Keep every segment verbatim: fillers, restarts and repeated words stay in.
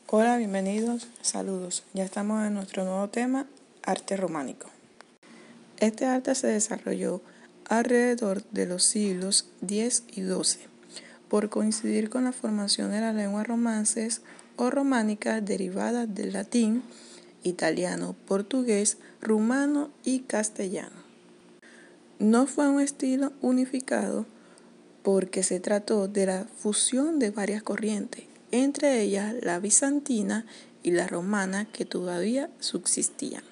Hola, bienvenidos, saludos. Ya estamos en nuestro nuevo tema, arte románico. Este arte se desarrolló alrededor de los siglos diez y doce, por coincidir con la formación de las lenguas romances o románicas derivadas del latín, italiano, portugués, rumano y castellano. No fue un estilo unificado porque se trató de la fusión de varias corrientes, entre ellas la bizantina y la romana, que todavía subsistían.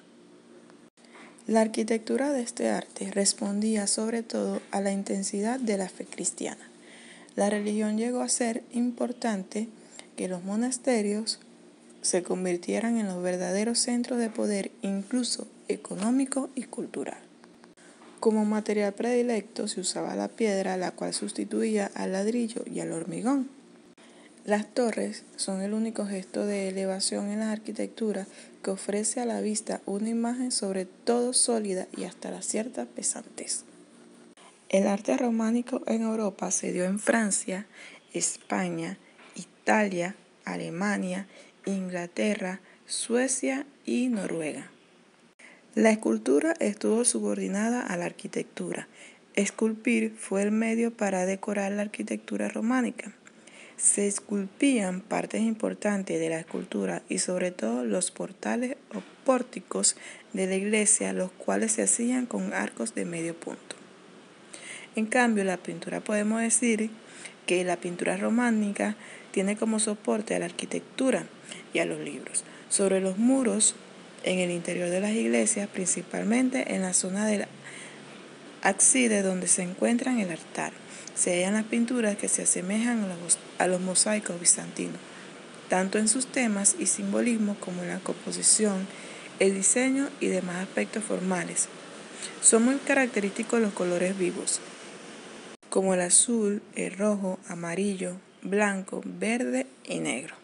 La arquitectura de este arte respondía sobre todo a la intensidad de la fe cristiana. La religión llegó a ser importante que los monasterios se convirtieran en los verdaderos centros de poder, incluso económico y cultural. Como material predilecto se usaba la piedra, la cual sustituía al ladrillo y al hormigón. Las torres son el único gesto de elevación en la arquitectura que ofrece a la vista una imagen sobre todo sólida y hasta la cierta pesantez. El arte románico en Europa se dio en Francia, España, Italia, Alemania, Inglaterra, Suecia y Noruega. La escultura estuvo subordinada a la arquitectura. Esculpir fue el medio para decorar la arquitectura románica. Se esculpían partes importantes de la escultura y sobre todo los portales o pórticos de la iglesia, los cuales se hacían con arcos de medio punto. En cambio, la pintura podemos decir que la pintura románica tiene como soporte a la arquitectura y a los libros. Sobre los muros, en el interior de las iglesias, principalmente en la zona del ábside donde se encuentra el altar, se hallan las pinturas que se asemejan a los, a los mosaicos bizantinos, tanto en sus temas y simbolismo como en la composición, el diseño y demás aspectos formales. Son muy característicos los colores vivos, como el azul, el rojo, amarillo, blanco, verde y negro.